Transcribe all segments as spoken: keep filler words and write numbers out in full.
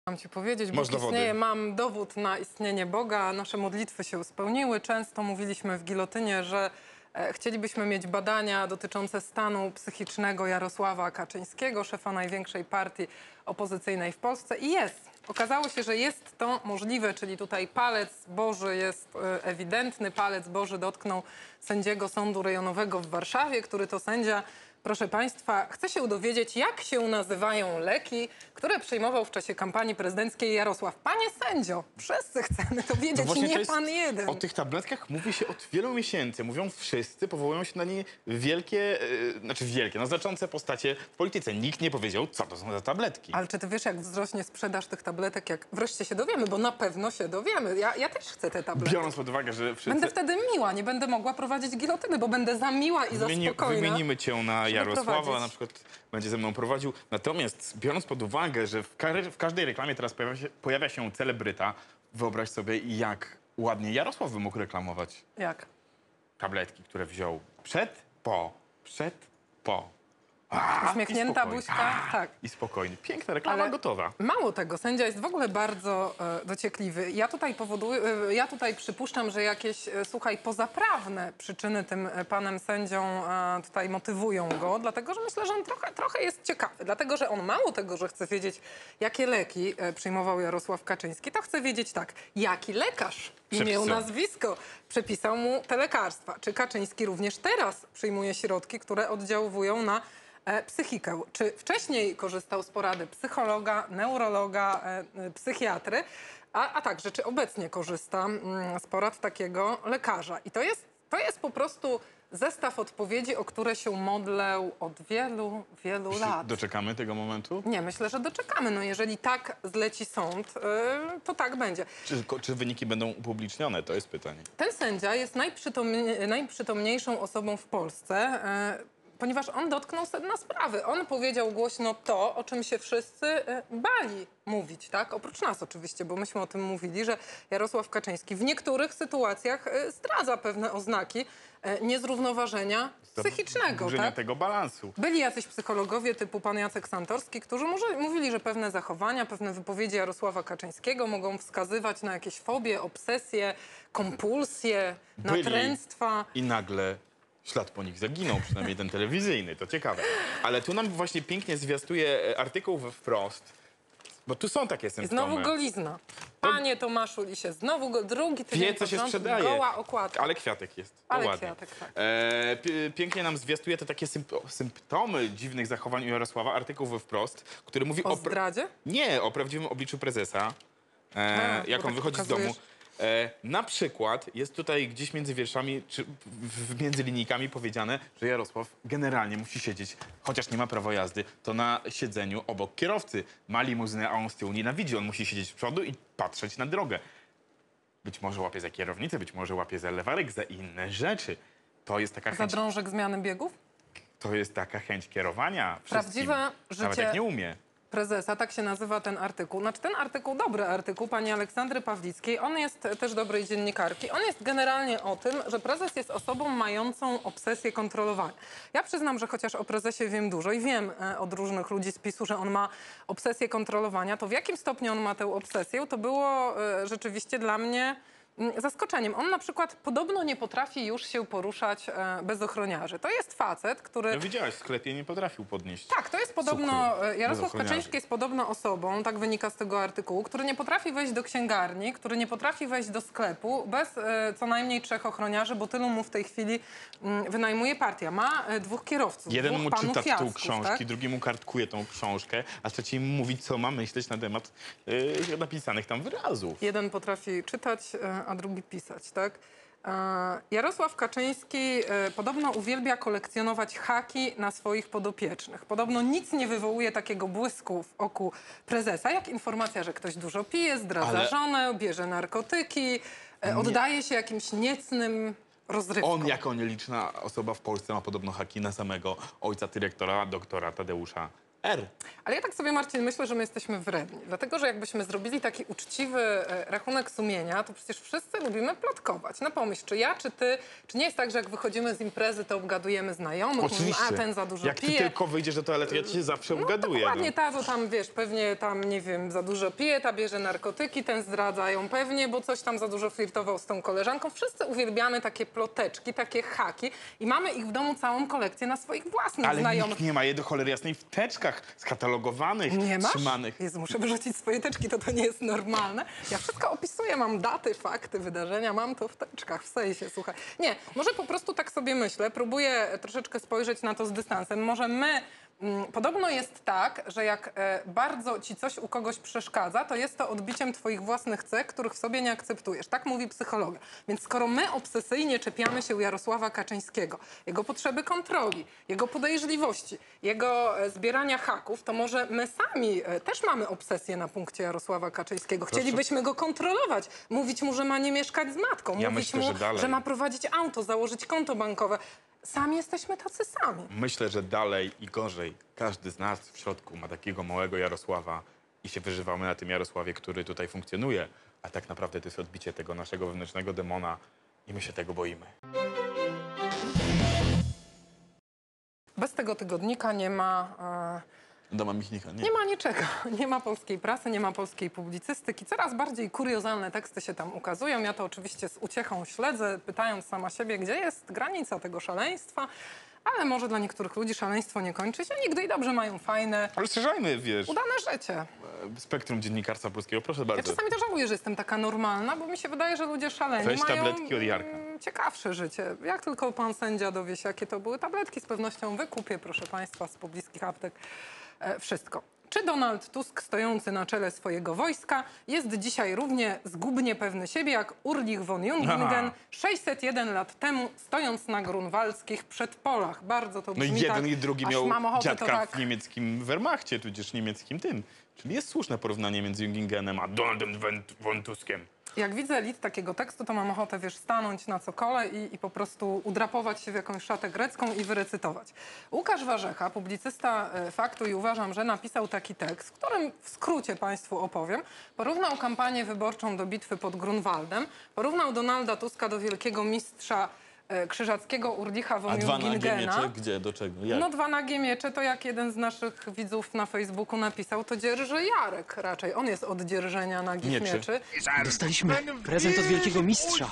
Mam ci powiedzieć, Masz Bóg dowody. istnieje, mam dowód na istnienie Boga. Nasze modlitwy się spełniły. Często mówiliśmy w Gilotynie, że e, chcielibyśmy mieć badania dotyczące stanu psychicznego Jarosława Kaczyńskiego, szefa największej partii opozycyjnej w Polsce. I jest. Okazało się, że jest to możliwe, czyli tutaj palec Boży jest e, ewidentny. Palec Boży dotknął sędziego Sądu Rejonowego w Warszawie, który to sędzia, proszę państwa, chce się dowiedzieć, jak się nazywają leki, które przyjmował w czasie kampanii prezydenckiej Jarosław. Panie sędzio, wszyscy chcemy to wiedzieć, No nie jest, pan jeden. o tych tabletkach mówi się od wielu miesięcy. Mówią wszyscy, powołują się na nie wielkie, yy, znaczy wielkie, no znaczące postacie w polityce. Nikt nie powiedział, co to są za tabletki. Ale czy ty wiesz, jak wzrośnie sprzedaż tych tabletek, jak wreszcie się dowiemy, bo na pewno się dowiemy. Ja, ja też chcę te tabletki. Biorąc pod uwagę, że wszyscy... Będę wtedy miła, nie będę mogła prowadzić gilotyny, bo będę za miła i za Wymieni, spokojna. Wymienimy cię na Jarosława, prowadzić. na przykład będzie ze mną prowadził. Natomiast biorąc pod uwagę, że w, ka w każdej reklamie teraz pojawia się, pojawia się celebryta, wyobraź sobie, jak ładnie Jarosław by mógł reklamować Jak? tabletki, które wziął przed, po, przed, po. A, Uśmiechnięta i spokojnie. buźka, A, tak. I spokojnie. Piękna reklama, Ale gotowa. mało tego, sędzia jest w ogóle bardzo e, dociekliwy. Ja tutaj powoduję, e, ja tutaj przypuszczam, że jakieś, e, słuchaj, pozaprawne przyczyny tym e, panem sędzią e, tutaj motywują go, dlatego, że myślę, że on trochę, trochę jest ciekawy, dlatego, że on mało tego, że chce wiedzieć, jakie leki e, przyjmował Jarosław Kaczyński, to chce wiedzieć tak, jaki lekarz, imię, Przepisał. nazwisko, przepisał mu te lekarstwa. Czy Kaczyński również teraz przyjmuje środki, które oddziałują na E, psychikę. Czy wcześniej korzystał z porady psychologa, neurologa, e, psychiatry, a, a także czy obecnie korzysta mm, z porad takiego lekarza. I to jest, to jest po prostu zestaw odpowiedzi, o które się modlę od wielu, wielu lat. Doczekamy tego momentu? Nie, myślę, że doczekamy. No jeżeli tak zleci sąd, y, to tak będzie. Czy, czy wyniki będą upublicznione? To jest pytanie. Ten sędzia jest najprzytomnie, najprzytomniejszą osobą w Polsce, y, ponieważ on dotknął sedna sprawy. On powiedział głośno to, o czym się wszyscy e, bali mówić, tak? Oprócz nas oczywiście, bo myśmy o tym mówili, że Jarosław Kaczyński w niektórych sytuacjach e, zdradza pewne oznaki e, niezrównoważenia psychicznego, Burzenia tak? tego balansu. Byli jacyś psychologowie typu pan Jacek Santorski, którzy może, mówili, że pewne zachowania, pewne wypowiedzi Jarosława Kaczyńskiego mogą wskazywać na jakieś fobie, obsesje, kompulsje, Byli. natręctwa. I nagle ślad po nich zaginął, przynajmniej ten telewizyjny, to ciekawe. Ale tu nam właśnie pięknie zwiastuje artykuł we Wprost, bo tu są takie symptomy. Znowu golizna. Panie Tomaszu Lisie, znowu go, drugi tydzień Wie, co się początku, sprzedaje. goła okładka. Ale kwiatek jest. To Ale ładnie. kwiatek, tak. E, pi- pięknie nam zwiastuje te takie symp- symptomy dziwnych zachowań u Jarosława, artykuł we Wprost, który mówi O o... pra- zdradzie? Nie, o prawdziwym obliczu prezesa, e, A, jak bo on tak wychodzi z pokazujesz. domu. E, na przykład jest tutaj gdzieś między wierszami, czy w, w- między linijkami powiedziane, że Jarosław generalnie musi siedzieć, chociaż nie ma prawa jazdy, to na siedzeniu obok kierowcy. Ma limuzynę, a on z tyłu nienawidzi. On musi siedzieć z przodu i patrzeć na drogę. Być może łapie za kierownicę, być może łapie za lewarek, za inne rzeczy. To jest taka Za chęć, drążek zmiany biegów? to jest taka chęć kierowania wszystkim. Prawdziwe Nawet życie jak nie umie. prezesa, tak się nazywa ten artykuł. Znaczy ten artykuł, dobry artykuł pani Aleksandry Pawlickiej, on jest też dobrej dziennikarki. On jest generalnie o tym, że prezes jest osobą mającą obsesję kontrolowania. Ja przyznam, że chociaż o prezesie wiem dużo i wiem e, od różnych ludzi z PiSu, że on ma obsesję kontrolowania, to w jakim stopniu on ma tę obsesję, to było e, rzeczywiście dla mnie mm, zaskoczeniem. On na przykład podobno nie potrafi już się poruszać e, bez ochroniarzy. To jest facet, który... No widziałeś, w sklepie nie potrafił podnieść. Tak, to jest podobno, cukru e, Jarosław bez ochroniarzy. Kaczyński jest podobno osobą, tak wynika z tego artykułu, który nie potrafi wejść do księgarni, który nie potrafi wejść do sklepu bez e, co najmniej trzech ochroniarzy, bo tylu mu w tej chwili m, wynajmuje partia. Ma e, dwóch kierowców, Jeden dwóch mu panów czyta tytuł Jacków, książki, tak? drugi mu kartkuje tą książkę, a trzeci mu mówi, co ma myśleć na temat yy, napisanych tam wyrazów. Jeden potrafi czytać, e, a drugi pisać, tak? E, Jarosław Kaczyński e, podobno uwielbia kolekcjonować haki na swoich podopiecznych. Podobno nic nie wywołuje takiego błysku w oku prezesa, jak informacja, że ktoś dużo pije, zdradza Ale- żonę, bierze narkotyki, e, oddaje się jakimś niecnym rozrywkom. On jako nieliczna osoba w Polsce ma podobno haki na samego ojca dyrektora, doktora Tadeusza R. Ale ja tak sobie, Marcin, myślę, że my jesteśmy wredni. Dlatego, że jakbyśmy zrobili taki uczciwy e, rachunek sumienia, to przecież wszyscy lubimy plotkować. No pomyśl, czy ja, czy ty, czy nie jest tak, że jak wychodzimy z imprezy, to obgadujemy znajomych, mówimy, Oczywiście. a ten za dużo Jak ty pije. tylko wyjdziesz do toalety, ja cię zawsze No obgaduję. dokładnie ta, to tam, wiesz, pewnie tam, nie wiem, za dużo pije, ta bierze narkotyki, ten zdradza ją pewnie, bo coś tam za dużo flirtował z tą koleżanką. Wszyscy uwielbiamy takie ploteczki, takie haki i mamy ich w domu całą kolekcję na swoich własnych Ale znajomych. nikt nie ma je do cholery jasnej w teczkach skatalogowanych, Nie masz? trzymanych. Jezu, muszę wyrzucić swoje teczki, to to nie jest normalne. Ja wszystko opisuję, mam daty, fakty, wydarzenia, mam to w teczkach, w sensie, słuchaj. Nie, może po prostu tak sobie myślę, próbuję troszeczkę spojrzeć na to z dystansem. Może my, mm, podobno jest tak, że jak e, bardzo ci coś u kogoś przeszkadza, to jest to odbiciem twoich własnych cech, których w sobie nie akceptujesz. Tak mówi psychologa. Więc skoro my obsesyjnie czepiamy się u Jarosława Kaczyńskiego, jego potrzeby kontroli, jego podejrzliwości, jego e, zbierania haków, to może my sami e, też mamy obsesję na punkcie Jarosława Kaczyńskiego. Chcielibyśmy go kontrolować, mówić mu, że ma nie mieszkać z matką, Ja mówić myślę, mu, że dalej. że ma prowadzić auto, założyć konto bankowe. Sami jesteśmy tacy sami. Myślę, że dalej i gorzej. Każdy z nas w środku ma takiego małego Jarosława i się wyżywamy na tym Jarosławie, który tutaj funkcjonuje. A tak naprawdę to jest odbicie tego naszego wewnętrznego demona i my się tego boimy. Bez tego tygodnika nie ma... E, Doma Michnika, nie? Nie ma niczego. Nie ma polskiej prasy, nie ma polskiej publicystyki. Coraz bardziej kuriozalne teksty się tam ukazują. Ja to oczywiście z uciechą śledzę, pytając sama siebie, gdzie jest granica tego szaleństwa. Ale może dla niektórych ludzi szaleństwo nie kończy się nigdy i dobrze mają fajne, Ale strzeżajmy, wiesz, udane życie. spektrum dziennikarstwa polskiego. Proszę Ja bardzo. czasami też żałuję, że jestem taka normalna, bo mi się wydaje, że ludzie szaleni Weź mają tabletki od Jarka. mm, ciekawsze życie. Jak tylko pan sędzia dowie się, jakie to były tabletki, z pewnością wykupię, proszę państwa, z pobliskich aptek e, wszystko. Czy Donald Tusk, stojący na czele swojego wojska, jest dzisiaj równie zgubnie pewny siebie jak Ulrich von Jungingen Aha. sześćset jeden lat temu, stojąc na grunwaldzkich przedpolach? Bardzo to No brzmi i jeden tak, i drugi aż miał mam ochotę dziadka to tak... w niemieckim Wehrmachcie, tudzież niemieckim tym. Czyli jest słuszne porównanie między Jungingenem a Donaldem von Tuskiem. Jak widzę lit takiego tekstu, to mam ochotę, wiesz, stanąć na cokole i, i po prostu udrapować się w jakąś szatę grecką i wyrecytować. Łukasz Warzecha, publicysta e, Faktu i uważam, że napisał taki tekst, w którym w skrócie państwu opowiem. Porównał kampanię wyborczą do bitwy pod Grunwaldem, porównał Donalda Tuska do wielkiego mistrza e, krzyżackiego Ulricha von A dwa nagie Jungingena. miecze? Gdzie? Do czego? Jak? No dwa nagie miecze, to jak jeden z naszych widzów na Facebooku napisał, to dzierży Jarek raczej. On jest od dzierżenia nagich Mieczy. mieczy. Dostaliśmy prezent od wielkiego mistrza.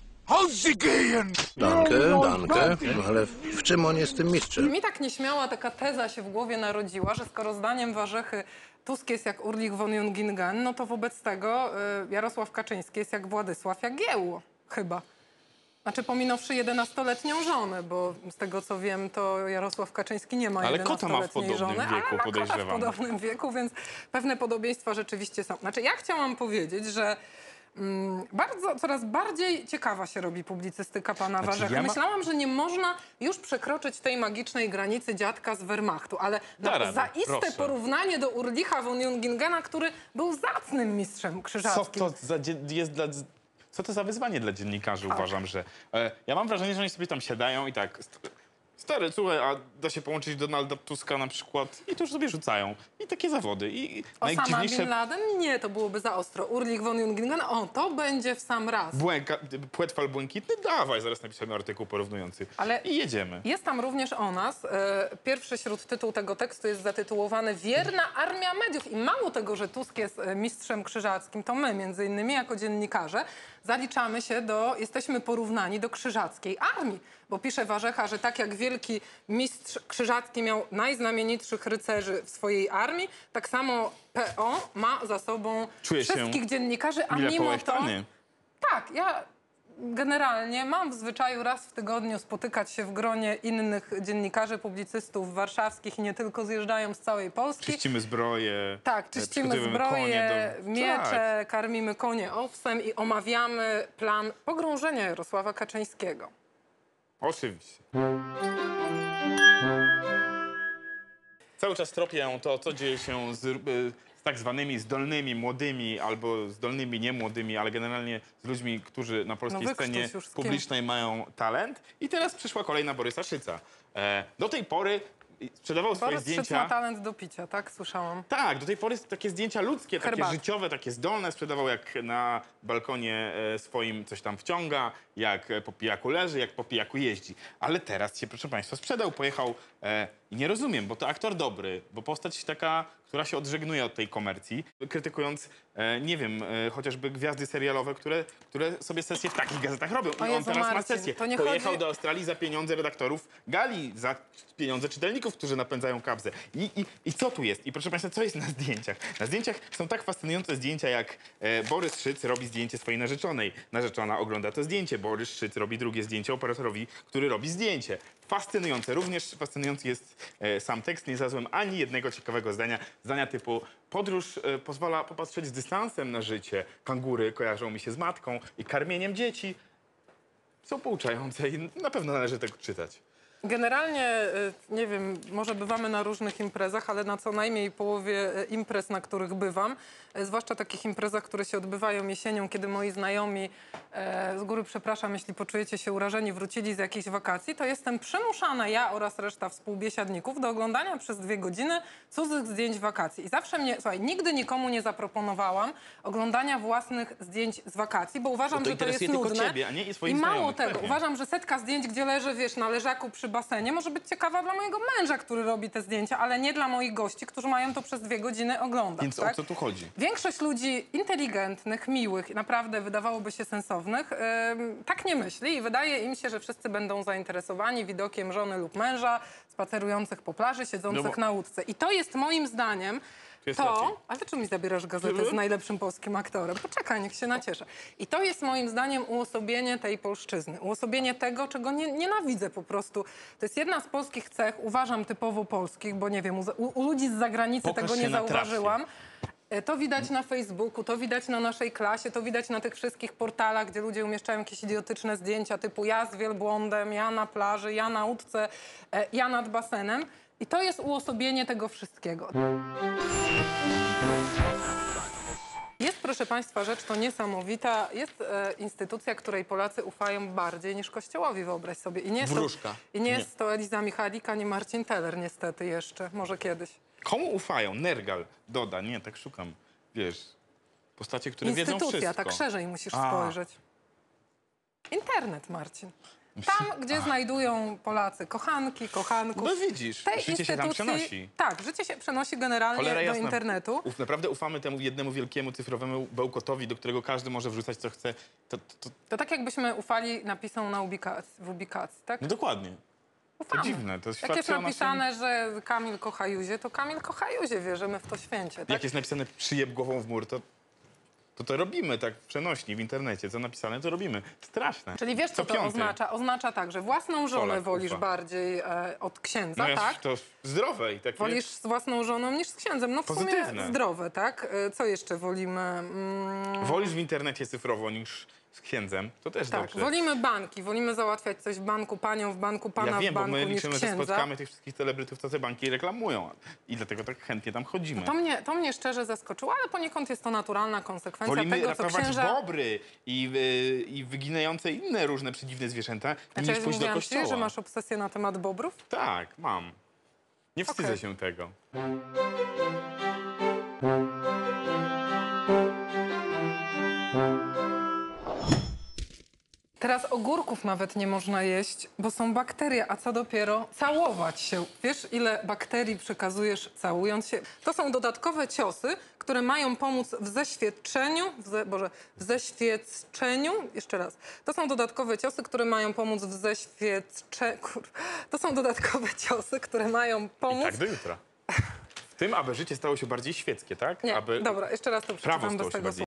Danke, danke. No ale w czym on jest tym mistrzem? Mi tak nieśmiała taka teza się w głowie narodziła, że skoro zdaniem Warzechy Tusk jest jak Ulrich von Jungingen, no to wobec tego y, Jarosław Kaczyński jest jak Władysław Jagiełło, chyba. Znaczy pominąwszy jedenastoletnią żonę, bo z tego co wiem, to Jarosław Kaczyński nie ma Ale kota ma w jedenastoletniej podobnym żony, wieku, ale ma kota w podejrzewam. podobnym wieku, więc pewne podobieństwa rzeczywiście są. Znaczy ja chciałam powiedzieć, że Mm, bardzo, coraz bardziej ciekawa się robi publicystyka pana Znaczy, Warzechy. ja ma- Myślałam, że nie można już przekroczyć tej magicznej granicy dziadka z Wehrmachtu, ale Da no, radę, zaiste proszę. porównanie do Ulricha von Jungingena, który był zacnym mistrzem Co krzyżackim. to za dzie- jest dla... Co to za wyzwanie dla dziennikarzy, uważam, że... E, ja mam wrażenie, że oni sobie tam siadają i tak... st- Stary, słuchaj, a da się połączyć Donalda Tuska na przykład i to już sobie rzucają. I takie zawody. I Osama najdziwniejsze... Bin Laden? Nie, to byłoby za ostro. Ulrich von Jungingen? O, to będzie w sam raz. Błęka, płetwal błękitny? Dawaj, zaraz napiszemy artykuł porównujący. Ale- I jedziemy. Jest tam również o nas. E, Pierwszy śródtytuł tego tekstu jest zatytułowany Wierna Armia Mediów. I mało tego, że Tusk jest e, mistrzem krzyżackim, to my, między innymi jako dziennikarze, zaliczamy się do, jesteśmy porównani do krzyżackiej armii. Bo pisze Warzecha, że tak jak wielki mistrz krzyżacki miał najznamienitszych rycerzy w swojej armii, tak samo P O ma za sobą Czuję się wszystkich dziennikarzy, a Mile mimo to... połechtany. Tak, ja generalnie mam w zwyczaju raz w tygodniu spotykać się w gronie innych dziennikarzy, publicystów warszawskich i nie tylko, zjeżdżają z całej Polski. Czyścimy zbroje. Tak, e, czyścimy przygotowujemy zbroje, konie do... miecze, Tak. karmimy konie owsem i omawiamy plan pogrążenia Jarosława Kaczyńskiego. Oczywiście. Cały czas tropię to, co dzieje się z, y, z tak zwanymi zdolnymi, młodymi albo zdolnymi, niemłodymi, ale generalnie z ludźmi, którzy na polskiej No wykrztuś scenie już z kim. publicznej mają talent. I teraz przyszła kolej na Borysa Szyca. E, do tej pory i sprzedawał swoje Borys Szyc zdjęcia. ma talent do picia, tak? Słyszałam. Tak, do tej pory takie zdjęcia ludzkie, takie Herbaty. życiowe, takie zdolne sprzedawał, jak na balkonie e, swoim coś tam wciąga, jak e, po pijaku leży, jak po pijaku jeździ. Ale teraz się, proszę państwa, sprzedał, pojechał e, i nie rozumiem, bo to aktor dobry, bo postać taka, która się odżegnuje od tej komercji, krytykując, e, nie wiem, e, chociażby gwiazdy serialowe, które, które sobie sesje w takich gazetach robią. O I on Jezu, teraz ma Marcin, sesję. to nie Pojechał chodzi- do Australii za pieniądze redaktorów Gali, za pieniądze czytelników, którzy napędzają kabzę. I, i, I co tu jest? I proszę państwa, co jest na zdjęciach? Na zdjęciach są tak fascynujące zdjęcia, jak e, Borys Szyc robi zdjęcie swojej narzeczonej. Narzeczona ogląda to zdjęcie. Borys Szyc robi drugie zdjęcie operatorowi, który robi zdjęcie. Fascynujące. Również fascynujący jest e, sam tekst. Nie znalazłem ani jednego ciekawego zdania. Zdania typu podróż e, pozwala popatrzeć z dystansem na życie. Kangury kojarzą mi się z matką i karmieniem dzieci. Są pouczające i na pewno należy tego czytać. Generalnie, y, nie wiem, może bywamy na różnych imprezach, ale na co najmniej połowie y, imprez, na których bywam, y, zwłaszcza takich imprezach, które się odbywają jesienią, kiedy moi znajomi, e, z góry przepraszam, jeśli poczujecie się urażeni, wrócili z jakichś wakacji, to jestem przymuszana, ja oraz reszta współbiesiadników, do oglądania przez dwie godziny cudzych zdjęć wakacji. I zawsze mnie, słuchaj, nigdy nikomu nie zaproponowałam oglądania własnych zdjęć z wakacji, bo uważam, Bo to że to jest interesuje tylko nudne. ciebie, a nie i swoich I mało znajomych, tego, pewnie. uważam, że setka zdjęć, gdzie leży, wiesz, na leżaku przy basenie, może być ciekawa dla mojego męża, który robi te zdjęcia, ale nie dla moich gości, którzy mają to przez dwie godziny oglądać. Więc tak? o co tu chodzi? Większość ludzi inteligentnych, miłych i naprawdę wydawałoby się sensownych, ym, tak nie myśli i wydaje im się, że wszyscy będą zainteresowani widokiem żony lub męża spacerujących po plaży, siedzących No bo- na łódce. I to jest moim zdaniem Tu jest to... raczej. Ale czym mi zabierasz gazetę z najlepszym polskim aktorem? Poczekaj, niech się nacieszę. I to jest moim zdaniem uosobienie tej polszczyzny. Uosobienie tego, czego nie, nienawidzę po prostu. To jest jedna z polskich cech, uważam typowo polskich, bo nie wiem, u, u ludzi z zagranicy Pokaż tego się nie na trafie. zauważyłam. E, To widać na Facebooku, to widać na naszej klasie, to widać na tych wszystkich portalach, gdzie ludzie umieszczają jakieś idiotyczne zdjęcia typu ja z wielbłądem, ja na plaży, ja na łódce, e, ja nad basenem. I to jest uosobienie tego wszystkiego. Jest, proszę Państwa, rzecz to niesamowita. Jest e, instytucja, której Polacy ufają bardziej niż Kościołowi, wyobraź sobie. I nie jest to, Wróżka. i nie Nie. jest to Eliza Michalik, ani Marcin Teller niestety jeszcze. Może kiedyś. Komu ufają? Nergal doda. Nie, tak szukam. Wiesz, postacie, które wiedzą Instytucja, wszystko. tak szerzej musisz A. spojrzeć. Internet, Marcin. Tam, gdzie znajdują Polacy kochanki, kochanków. No widzisz, tej życie się tam instytucji- przenosi. Tak, życie się przenosi generalnie Cholera do jasna. internetu. Uf, naprawdę ufamy temu jednemu wielkiemu cyfrowemu bełkotowi, do którego każdy może wrzucać co chce. To, to, To tak jakbyśmy ufali napisom na ubikacji, w ubikacji, tak? no dokładnie. To Ufamy. dziwne. To Jak świadczy jest o naszym... napisane, że Kamil kocha Juzię, to Kamil kocha Juzię, wierzymy w to święcie, tak? Jak jest napisane przyjeb głową w mur, to to, to robimy tak w przenośni, w internecie. Co napisane, to robimy. Straszne. Czyli wiesz, co to piąty. oznacza? Oznacza tak, że własną żonę Polak wolisz ufa. bardziej e, od księdza, No ja tak? to zdrowe i takie... Wolisz z własną żoną niż z księdzem. No w sumie Pozytywne. zdrowe, tak? E, Co jeszcze wolimy? Mm, Wolisz w internecie cyfrowo niż z księdzem, to też tak, dobrze. wolimy banki, wolimy załatwiać coś w banku, panią w banku, pana Ja wiem, w bo banku my niż liczymy, że księdza. spotkamy tych wszystkich celebrytów, co te banki reklamują. I dlatego tak chętnie tam chodzimy. To mnie, to mnie szczerze zaskoczyło, ale poniekąd jest to naturalna konsekwencja Wolimy tego, co ratować księża... bobry i, y, i wyginające inne różne przedziwne zwierzęta, Znaczy, niż ja pójść do mówiłam ci, kościoła. że masz obsesję na temat bobrów? Tak, mam. Nie wstydzę Okej. się tego. Teraz ogórków nawet nie można jeść, bo są bakterie, a co dopiero całować się. Wiesz, ile bakterii przekazujesz całując się? To są dodatkowe ciosy, które mają pomóc w zeświadczeniu, w ze, Boże, w zeświadczeniu, jeszcze raz. To są dodatkowe ciosy, które mają pomóc w zeświadczeniu, to są dodatkowe ciosy, które mają I pomóc... tak do jutra. W tym, aby życie stało się bardziej świeckie, tak? Nie, aby dobra, jeszcze raz to prawo przeczytam stało bez się tego bardziej